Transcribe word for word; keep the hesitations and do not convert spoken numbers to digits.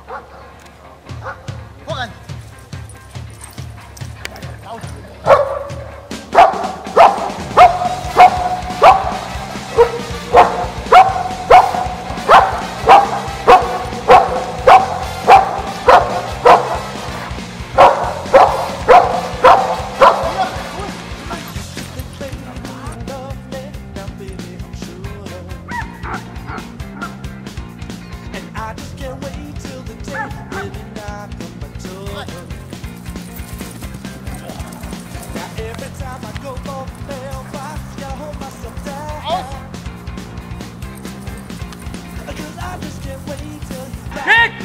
Voran! Raus! I just can't wait till the day when you knock on my door. Now every time I go for the mailbox, I hold myself down. Cause I just can't wait till he's back.